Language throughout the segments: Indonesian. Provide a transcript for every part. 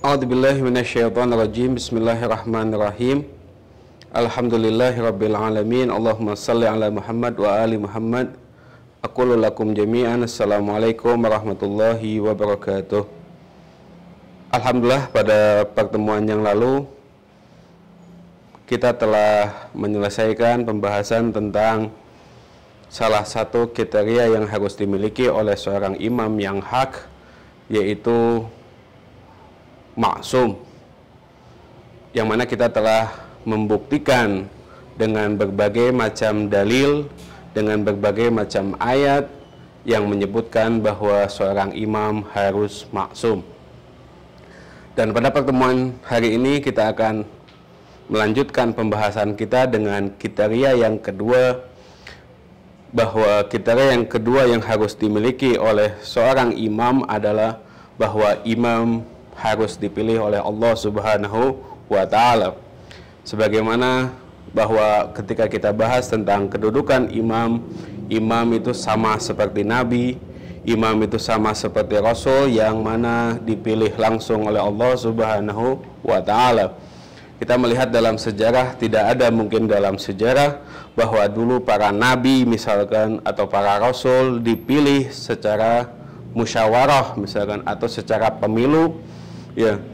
A'udzubillahi minasyaitonirrajim. Bismillahirrahmanirrahim. Alhamdulillahirabbil alamin. Allahumma shalli ala Muhammad wa ali Muhammad. Aqulu lakum jami'an assalamualaikum warahmatullahi wabarakatuh. Alhamdulillah, pada pertemuan yang lalu kita telah menyelesaikan pembahasan tentang salah satu kriteria yang harus dimiliki oleh seorang imam yang hak, yaitu maksum, yang mana kita telah membuktikan dengan berbagai macam dalil, dengan berbagai macam ayat yang menyebutkan bahwa seorang imam harus maksum. Dan pada pertemuan hari ini kita akan melanjutkan pembahasan kita dengan kriteria yang kedua, bahwa kriteria yang kedua yang harus dimiliki oleh seorang imam adalah bahwa imam harus dipilih oleh Allah Subhanahu wa Ta'ala. Sebagaimana bahwa ketika kita bahas tentang kedudukan imam, imam itu sama seperti nabi, imam itu sama seperti rasul yang mana dipilih langsung oleh Allah Subhanahu wa Ta'ala. Kita melihat dalam sejarah, tidak ada mungkin dalam sejarah bahwa dulu para nabi misalkan atau para rasul dipilih secara musyawarah misalkan atau secara pemilu, ya.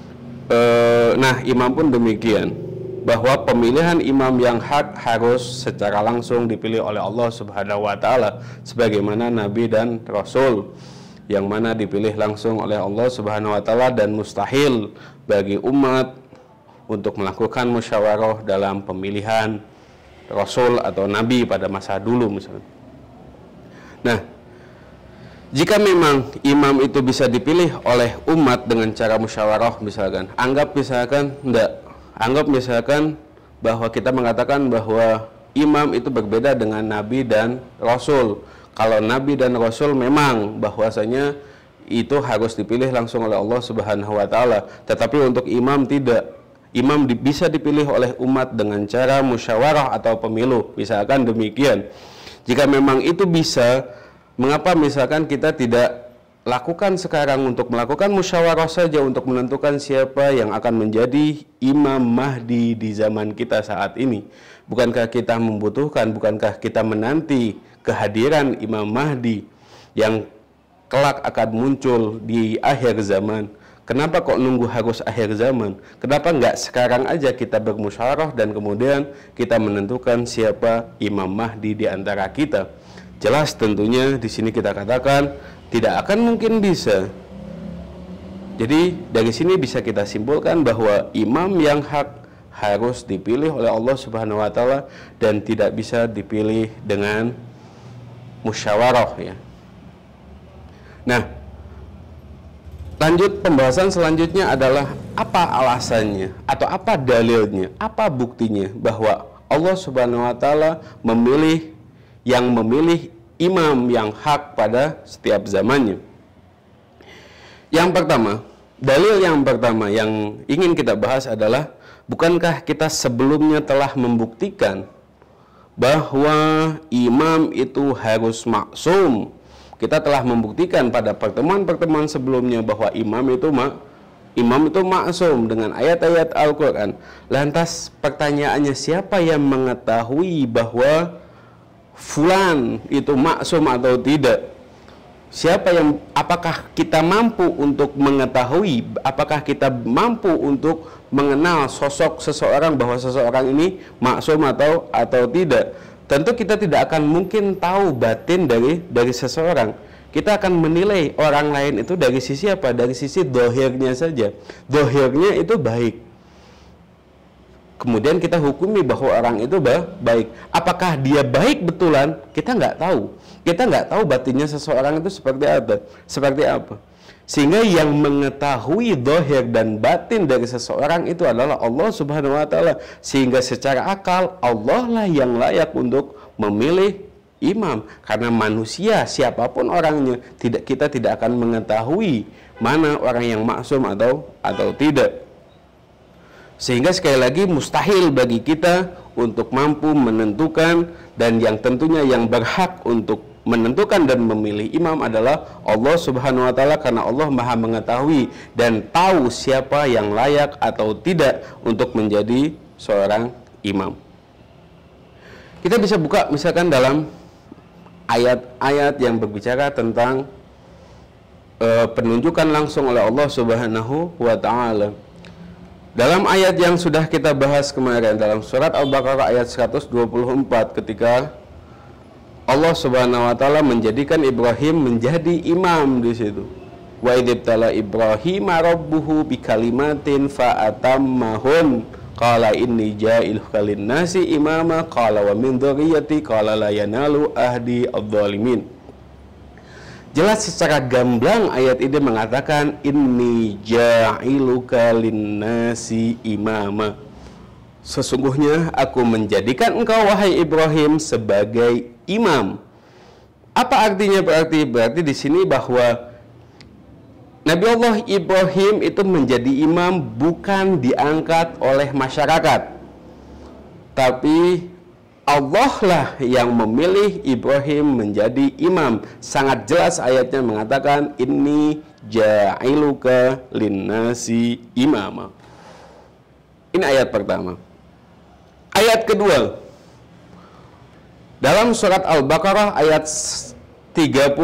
Nah, imam pun demikian, bahwa pemilihan imam yang hak harus secara langsung dipilih oleh Allah Subhanahu wa Ta'ala, sebagaimana nabi dan rasul yang mana dipilih langsung oleh Allah Subhanahu wa Ta'ala, dan mustahil bagi umat untuk melakukan musyawarah dalam pemilihan rasul atau nabi pada masa dulu misalnya. Nah, jika memang imam itu bisa dipilih oleh umat dengan cara musyawarah misalkan, anggap misalkan bahwa kita mengatakan bahwa imam itu berbeda dengan nabi dan rasul. Kalau nabi dan rasul memang bahwasanya itu harus dipilih langsung oleh Allah Subhanahu wa Ta'ala, tetapi untuk imam tidak. Imam bisa dipilih oleh umat dengan cara musyawarah atau pemilu, misalkan demikian. Jika memang itu bisa, mengapa misalkan kita tidak lakukan sekarang untuk melakukan musyawarah saja untuk menentukan siapa yang akan menjadi Imam Mahdi di zaman kita saat ini? Bukankah kita membutuhkan, bukankah kita menanti kehadiran Imam Mahdi yang kelak akan muncul di akhir zaman? Kenapa kok nunggu harus akhir zaman? Kenapa nggak sekarang aja kita bermusyawarah dan kemudian kita menentukan siapa Imam Mahdi di antara kita? Jelas tentunya di sini kita katakan tidak akan mungkin bisa. Jadi dari sini bisa kita simpulkan bahwa imam yang hak harus dipilih oleh Allah Subhanahu wa Ta'ala dan tidak bisa dipilih dengan musyawarah, ya. Nah, lanjut pembahasan selanjutnya adalah apa alasannya atau apa dalilnya, apa buktinya bahwa Allah Subhanahu wa Ta'ala memilih imam yang hak pada setiap zamannya. Yang pertama, dalil yang pertama yang ingin kita bahas adalah, bukankah kita sebelumnya telah membuktikan bahwa imam itu harus maksum? Kita telah membuktikan pada pertemuan-pertemuan sebelumnya bahwa imam itu maksum dengan ayat-ayat Al-Quran. Lantas pertanyaannya, siapa yang mengetahui bahwa fulan itu maksum atau tidak? Apakah kita mampu untuk mengetahui, apakah kita mampu untuk mengenal sosok seseorang bahwa seseorang ini maksum atau tidak? Tentu kita tidak akan mungkin tahu batin dari seseorang. Kita akan menilai orang lain itu dari sisi apa? Dari sisi dohirnya saja. Dohirnya itu baik. Kemudian kita hukumi bahwa orang itu baik. Apakah dia baik betulan? Kita nggak tahu. Kita nggak tahu batinnya seseorang itu seperti apa. Sehingga yang mengetahui dohir dan batin dari seseorang itu adalah Allah Subhanahu wa Ta'ala. Sehingga secara akal Allah lah yang layak untuk memilih imam. Karena manusia siapapun orangnya, kita tidak akan mengetahui mana orang yang maksum atau tidak. Sehingga sekali lagi mustahil bagi kita untuk mampu menentukan, dan yang tentunya yang berhak untuk menentukan dan memilih imam adalah Allah Subhanahu wa taala, karena Allah Maha mengetahui dan tahu siapa yang layak atau tidak untuk menjadi seorang imam. Kita bisa buka misalkan dalam ayat-ayat yang berbicara tentang penunjukan langsung oleh Allah Subhanahu wa taala. Dalam ayat yang sudah kita bahas kemarin dalam surat Al-Baqarah ayat 124, ketika Allah Subhanahu wa taala menjadikan Ibrahim menjadi imam di situ. Wa idzibtala Ibrahim rabbuhu bikalimatin fa'atammahun qala inni ja'iluka lin-nasi imama qala wa min dzurriyyati qala la yanalu ahdi adz-dzalimin. Jelas secara gamblang ayat ini mengatakan inni ja'iluka lin-nasi imama. Sesungguhnya aku menjadikan engkau wahai Ibrahim sebagai imam. Apa artinya berarti? Berarti di sini bahwa Nabi Allah Ibrahim itu menjadi imam bukan diangkat oleh masyarakat, tapi Allah lah yang memilih Ibrahim menjadi imam. Sangat jelas ayatnya mengatakan inni ja'iluka linnasi imama. Ini ayat pertama. Ayat kedua, dalam surat Al-Baqarah ayat 30,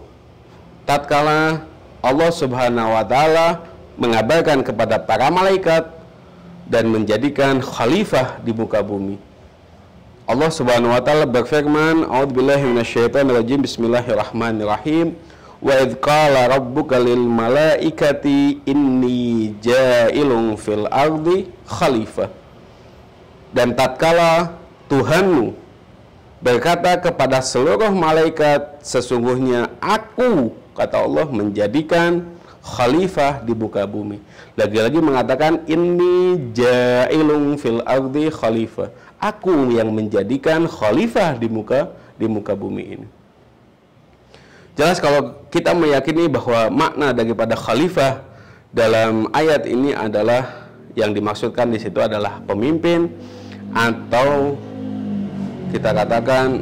tatkala Allah Subhanahu wa taala mengabarkan kepada para malaikat dan menjadikan khalifah di muka bumi. Allah Subhanahu wa taala berfirman, a'udzubillahi minasyaitonirrajim, bismillahirrahmanirrahim. Wa idz qala rabbuka lil malaikati inni ja'ilun fil ardi khalifah. Dan tatkala Tuhanmu berkata kepada seluruh malaikat, sesungguhnya aku, kata Allah, menjadikan khalifah di muka bumi. Lagi-lagi mengatakan inni ja'ilun fil ardi khalifah. Aku yang menjadikan khalifah di muka bumi ini. Jelas kalau kita meyakini bahwa makna daripada khalifah dalam ayat ini adalah yang dimaksudkan di situ adalah pemimpin, atau kita katakan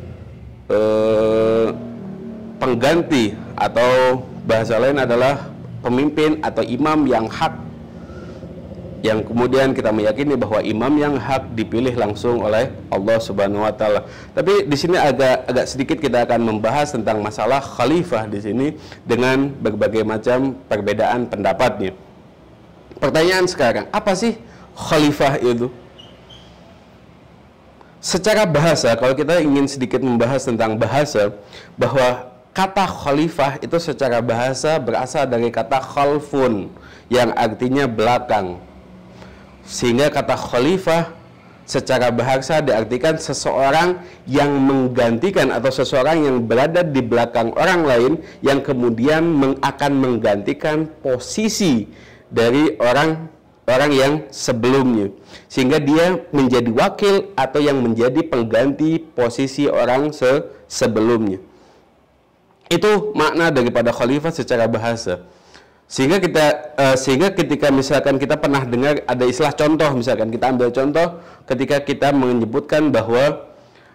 pengganti, atau bahasa lain adalah pemimpin atau imam yang hak, yang kemudian kita meyakini bahwa imam yang hak dipilih langsung oleh Allah Subhanahu wa taala. Tapi di sini agak sedikit kita akan membahas tentang masalah khalifah di sini dengan berbagai macam perbedaan pendapatnya. Pertanyaan sekarang, apa sih khalifah itu? Secara bahasa, kalau kita ingin sedikit membahas tentang bahasa, bahwa kata khalifah itu secara bahasa berasal dari kata khalfun yang artinya belakang. Sehingga kata khalifah secara bahasa diartikan seseorang yang menggantikan atau seseorang yang berada di belakang orang lain yang kemudian akan menggantikan posisi dari orang yang sebelumnya, sehingga dia menjadi wakil atau yang menjadi pengganti posisi orang sebelumnya. Itu makna daripada khalifah secara bahasa. Sehingga ketika misalkan kita pernah dengar ada istilah contoh, misalkan kita ambil contoh ketika kita menyebutkan bahwa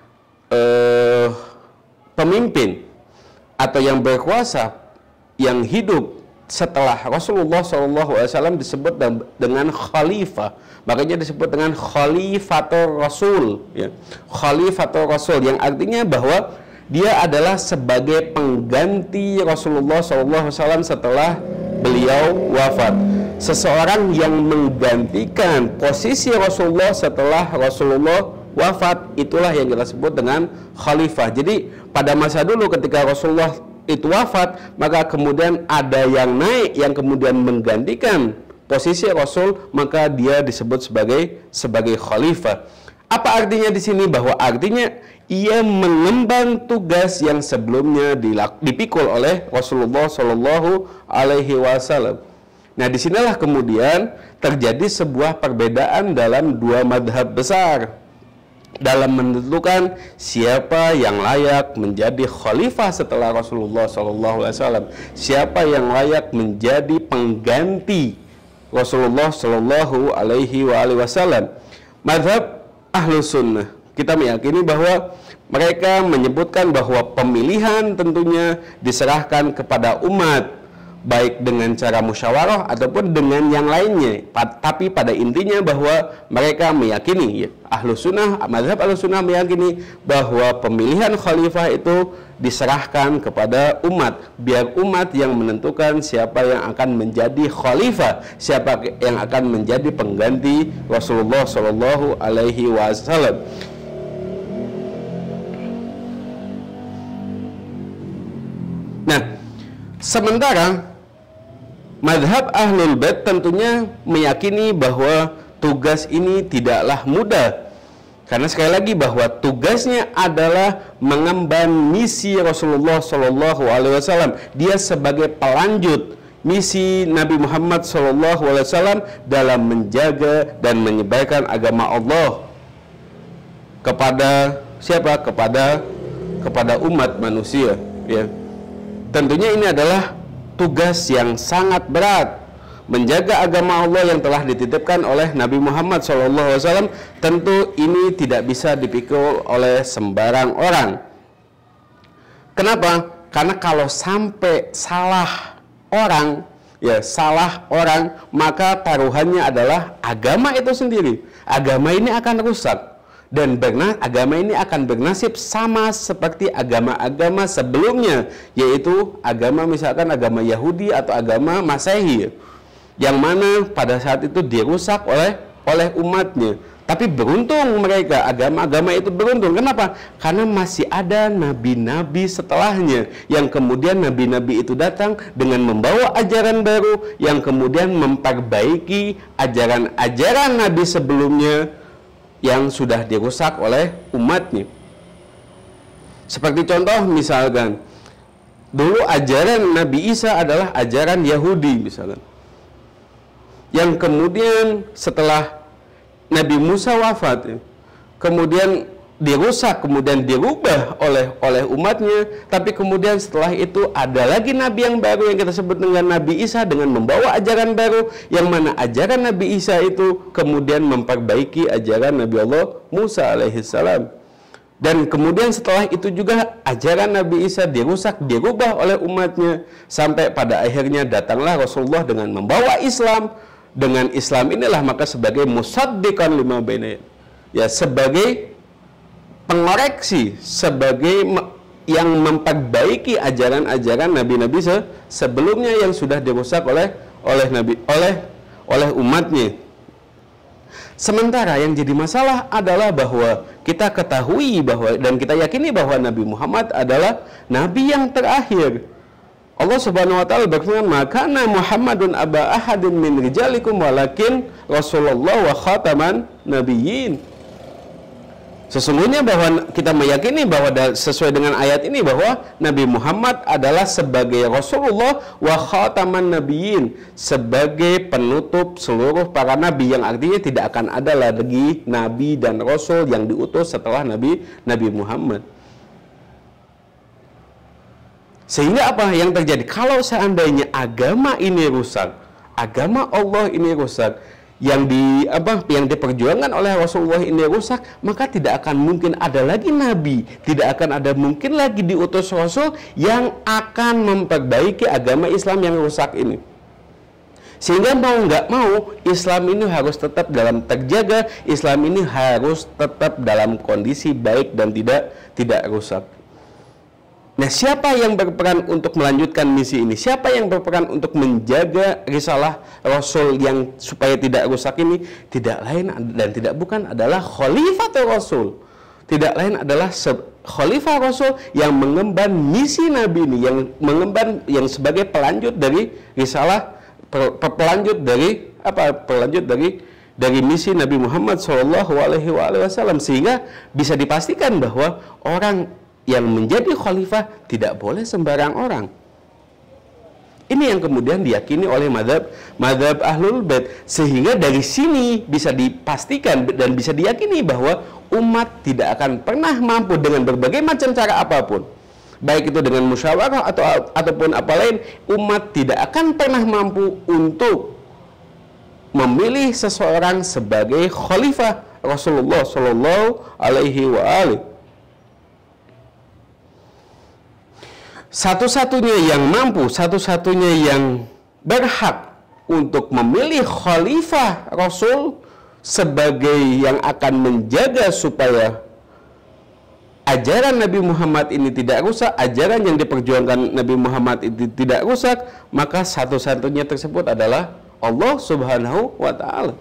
pemimpin atau yang berkuasa yang hidup setelah Rasulullah SAW disebut dengan khalifah, makanya disebut dengan khalifatul Rasul, ya. Khalifatul Rasul yang artinya bahwa dia adalah sebagai pengganti Rasulullah SAW setelah beliau wafat. Seseorang yang menggantikan posisi Rasulullah setelah Rasulullah wafat, itulah yang kita sebut dengan khalifah. Jadi pada masa dulu ketika Rasulullah itu wafat, maka kemudian ada yang naik yang kemudian menggantikan posisi Rasul, maka dia disebut sebagai khalifah. Apa artinya di sini? Bahwa artinya ia mengemban tugas yang sebelumnya dipikul oleh Rasulullah Shallallahu Alaihi Wasallam. Nah, disinilah kemudian terjadi sebuah perbedaan dalam dua madhab besar dalam menentukan siapa yang layak menjadi khalifah setelah Rasulullah Shallallahu Alaihi Wasallam, siapa yang layak menjadi pengganti Rasulullah Shallallahu Alaihi Wasallam. Madhab Ahlus Sunnah, kita meyakini bahwa Mereka menyebutkan bahwa pemilihan tentunya diserahkan kepada umat, baik dengan cara musyawarah ataupun dengan yang lainnya. Tapi pada intinya bahwa mereka meyakini, mazhab Ahlus Sunnah meyakini bahwa pemilihan khalifah itu diserahkan kepada umat, biar umat yang menentukan siapa yang akan menjadi khalifah, siapa yang akan menjadi pengganti Rasulullah Shallallahu Alaihi Wasallam. Nah, sementara mazhab Ahlul Bait tentunya meyakini bahwa tugas ini tidaklah mudah. Karena sekali lagi bahwa tugasnya adalah mengemban misi Rasulullah Shallallahu Alaihi Wasallam. Dia sebagai pelanjut misi Nabi Muhammad Shallallahu Alaihi Wasallam dalam menjaga dan menyebarkan agama Allah kepada siapa? Kepada umat manusia. Ya. Tentunya ini adalah tugas yang sangat berat. Menjaga agama Allah yang telah dititipkan oleh Nabi Muhammad SAW, tentu ini tidak bisa dipikul oleh sembarang orang. Kenapa? Karena kalau sampai salah orang, maka taruhannya adalah agama itu sendiri. Agama ini akan rusak. Dan agama ini akan bernasib sama seperti agama-agama sebelumnya, yaitu misalkan agama Yahudi atau agama Masehi, yang mana pada saat itu dirusak oleh umatnya. Tapi beruntung mereka, agama-agama itu beruntung. Kenapa? Karena masih ada nabi-nabi setelahnya, yang kemudian nabi-nabi itu datang dengan membawa ajaran baru, yang kemudian memperbaiki ajaran-ajaran nabi sebelumnya yang sudah dirusak oleh umatnya. Seperti contoh misalkan, dulu ajaran Nabi Isa adalah ajaran Yahudi misalkan, yang kemudian setelah Nabi Musa wafat, kemudian dirusak, kemudian dirubah oleh umatnya. Tapi kemudian setelah itu ada lagi nabi yang baru yang kita sebut dengan Nabi Isa, dengan membawa ajaran baru, yang mana ajaran Nabi Isa itu kemudian memperbaiki ajaran Nabi Allah Musa alaihissalam. Dan kemudian setelah itu juga ajaran Nabi Isa dirusak, dirubah oleh umatnya, sampai pada akhirnya datanglah Rasulullah dengan membawa Islam. Dengan Islam inilah maka sebagai musaddiqan lima baina, ya, sebagai pengoreksi, sebagai yang memperbaiki ajaran-ajaran nabi-nabi sebelumnya yang sudah dirusak oleh umatnya. Sementara yang jadi masalah adalah bahwa kita ketahui bahwa dan kita yakini bahwa Nabi Muhammad adalah nabi yang terakhir. Allah Subhanahu wa taala berfirman, "Makana Muhammadun aba ahadin min rijalikum walakin Rasulullah wa khataman nabiyyin." Sesungguhnya bahwa kita meyakini bahwa sesuai dengan ayat ini bahwa Nabi Muhammad adalah sebagai Rasulullah wa khataman nabiyyin, sebagai penutup seluruh para nabi, yang artinya tidak akan ada lagi nabi dan rasul yang diutus setelah Nabi Muhammad. Sehingga apa yang terjadi? Kalau seandainya agama ini rusak, agama Allah ini rusak, yang diperjuangkan oleh Rasulullah ini rusak, maka tidak akan mungkin ada lagi nabi, tidak akan ada mungkin lagi diutus rasul yang akan memperbaiki agama Islam yang rusak ini. Sehingga mau nggak mau, Islam ini harus tetap dalam terjaga, Islam ini harus tetap dalam kondisi baik dan tidak rusak. Nah, siapa yang berperan untuk melanjutkan misi ini? Siapa yang berperan untuk menjaga risalah Rasul yang supaya tidak rusak ini? Tidak lain dan tidak bukan adalah Khalifatul Rasul. Tidak lain adalah Khalifah Rasul yang mengemban misi Nabi ini, yang sebagai pelanjut dari risalah, pelanjut dari misi Nabi Muhammad SAW, sehingga bisa dipastikan bahwa orang yang menjadi khalifah tidak boleh sembarang orang. Ini yang kemudian diyakini oleh mazhab Ahlul Bait, sehingga dari sini bisa dipastikan dan bisa diyakini bahwa umat tidak akan pernah mampu dengan berbagai macam cara apapun, baik itu dengan musyawarah ataupun apa lain, umat tidak akan pernah mampu untuk memilih seseorang sebagai khalifah Rasulullah Shallallahu Alaihi Wasallam. satu-satunya yang mampu, satu-satunya yang berhak untuk memilih khalifah Rasul sebagai yang akan menjaga supaya ajaran Nabi Muhammad ini tidak rusak, ajaran yang diperjuangkan Nabi Muhammad itu tidak rusak, maka satu-satunya tersebut adalah Allah Subhanahu wa Ta'ala.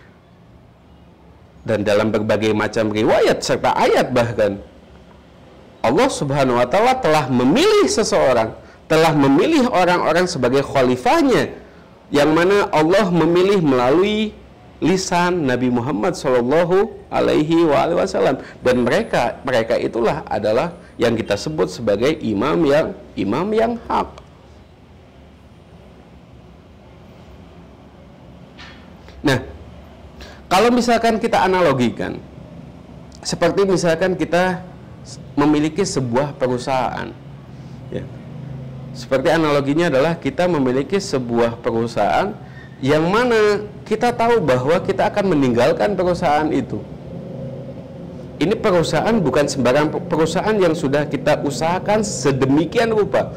Dan dalam berbagai macam riwayat serta ayat bahkan Allah Subhanahu wa Ta'ala telah memilih seseorang, telah memilih orang-orang sebagai khalifahnya, yang mana Allah memilih melalui lisan Nabi Muhammad Shallallahu Alaihi Wasallam, dan mereka itulah adalah yang kita sebut sebagai imam yang hak. Nah, kalau misalkan kita analogikan, seperti misalkan kita memiliki sebuah perusahaan, ya. Seperti analoginya adalah kita memiliki sebuah perusahaan yang mana kita tahu bahwa kita akan meninggalkan perusahaan itu. Ini perusahaan bukan sembarang perusahaan yang sudah kita usahakan sedemikian rupa.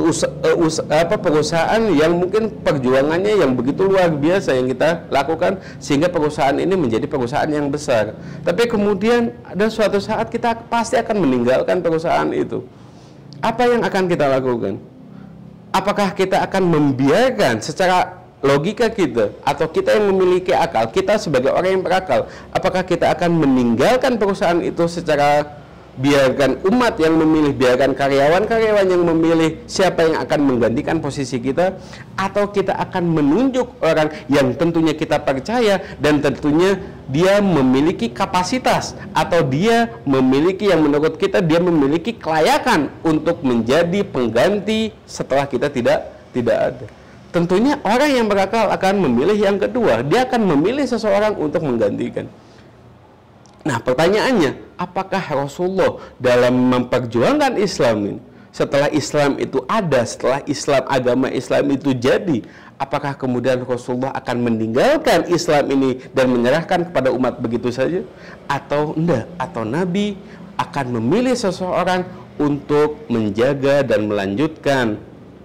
Perusahaan yang mungkin perjuangannya yang begitu luar biasa yang kita lakukan sehingga perusahaan ini menjadi perusahaan yang besar. Tapi kemudian ada suatu saat kita pasti akan meninggalkan perusahaan itu. Apa yang akan kita lakukan? Apakah kita akan membiarkan secara logika kita, atau kita yang memiliki akal, kita sebagai orang yang berakal, apakah kita akan meninggalkan perusahaan itu secara biarkan umat yang memilih, biarkan karyawan-karyawan yang memilih siapa yang akan menggantikan posisi kita, atau kita akan menunjuk orang yang tentunya kita percaya dan tentunya dia memiliki kapasitas, atau dia memiliki yang menurut kita dia memiliki kelayakan untuk menjadi pengganti setelah kita tidak ada. Tentunya orang yang berakal akan memilih yang kedua, dia akan memilih seseorang untuk menggantikan. Nah, pertanyaannya, apakah Rasulullah dalam memperjuangkan Islam ini, setelah Islam itu ada, setelah agama Islam itu jadi, apakah kemudian Rasulullah akan meninggalkan Islam ini dan menyerahkan kepada umat begitu saja? Atau enggak? Atau Nabi akan memilih seseorang untuk menjaga dan melanjutkan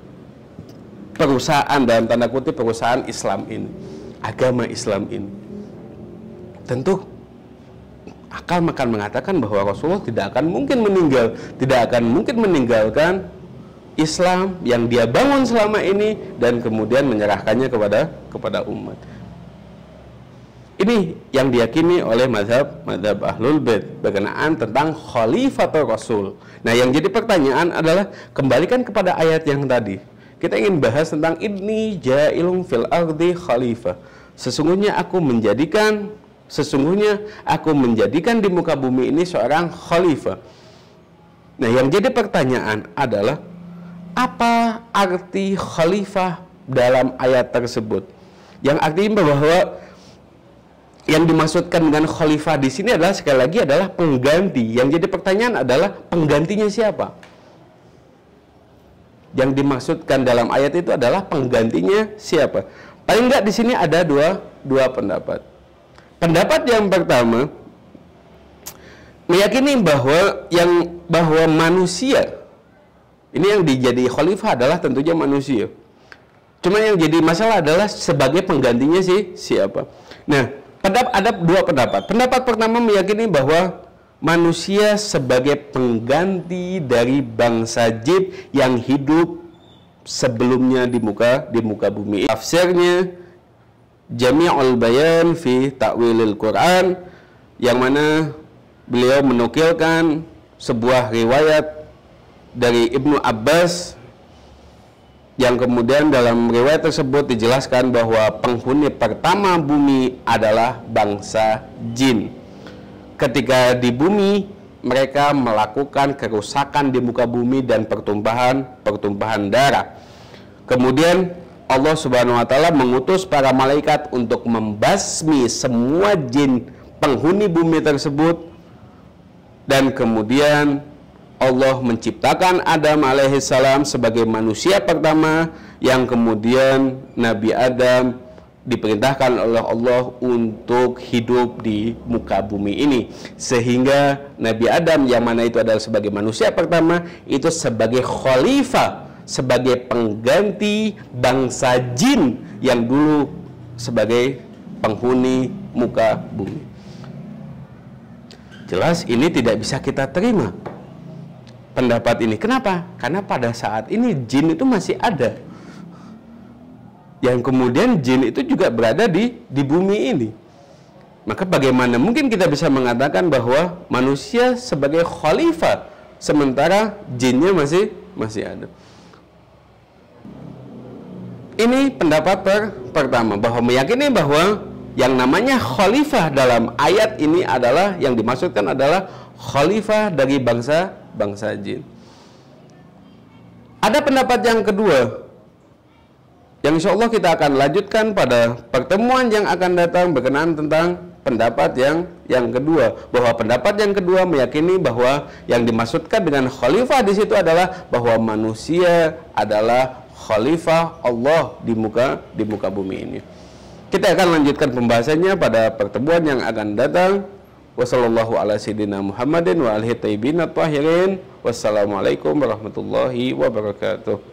perusahaan, dalam tanda kutip perusahaan Islam ini, agama Islam ini? Tentu akal akan mengatakan bahwa Rasulullah tidak akan mungkin meninggalkan Islam yang dia bangun selama ini dan kemudian menyerahkannya kepada umat. Ini yang diyakini oleh mazhab Ahlul Bait berkenaan tentang Khalifatul Rasul. Nah, yang jadi pertanyaan adalah kembalikan kepada ayat yang tadi. Kita ingin bahas tentang inni ja'ilun fil ardi khalifah. Sesungguhnya aku menjadikan di muka bumi ini seorang khalifah. Nah, yang jadi pertanyaan adalah apa arti khalifah dalam ayat tersebut? Yang artinya bahwa yang dimaksudkan dengan khalifah di sini adalah sekali lagi adalah pengganti. Yang jadi pertanyaan adalah penggantinya siapa? Yang dimaksudkan dalam ayat itu adalah penggantinya siapa? Paling enggak di sini ada dua pendapat. Pendapat yang pertama meyakini bahwa manusia ini yang dijadi khalifah adalah tentunya manusia. Cuma yang jadi masalah adalah sebagai penggantinya siapa. Nah, ada dua pendapat. Pendapat pertama meyakini bahwa manusia sebagai pengganti dari bangsa jin yang hidup sebelumnya di muka bumi. Tafsirnya Jami'ul Bayan fi Ta'wilil Quran, yang mana beliau menukilkan sebuah riwayat dari Ibnu Abbas, yang kemudian dalam riwayat tersebut dijelaskan bahwa penghuni pertama bumi adalah bangsa jin. Ketika di bumi, mereka melakukan kerusakan di muka bumi dan pertumpahan darah. Kemudian Allah Subhanahu wa Ta'ala mengutus para malaikat untuk membasmi semua jin penghuni bumi tersebut. Dan kemudian Allah menciptakan Adam alaihissalam sebagai manusia pertama, yang kemudian Nabi Adam diperintahkan oleh Allah untuk hidup di muka bumi ini, sehingga Nabi Adam yang mana itu adalah sebagai manusia pertama itu sebagai khalifah, sebagai pengganti bangsa jin yang dulu sebagai penghuni muka bumi. Jelas ini tidak bisa kita terima pendapat ini. Kenapa? Karena pada saat ini jin itu masih ada. Yang kemudian jin itu juga berada di bumi ini. Maka bagaimana mungkin kita bisa mengatakan bahwa manusia sebagai khalifah sementara jinnya masih ada. Ini pendapat pertama, bahwa meyakini bahwa yang namanya khalifah dalam ayat ini adalah, yang dimaksudkan adalah khalifah dari bangsa jin. Ada pendapat yang kedua yang insya Allah kita akan lanjutkan pada pertemuan yang akan datang berkenaan tentang pendapat yang kedua, bahwa pendapat yang kedua meyakini bahwa yang dimaksudkan dengan khalifah di situ adalah bahwa manusia adalah khalifah Allah di muka bumi ini. Kita akan lanjutkan pembahasannya pada pertemuan yang akan datang. Wassallallahu ala sayyidina Muhammadin wa alihi thayyibin at-tahirin. Wassalamualaikum warahmatullahi wabarakatuh.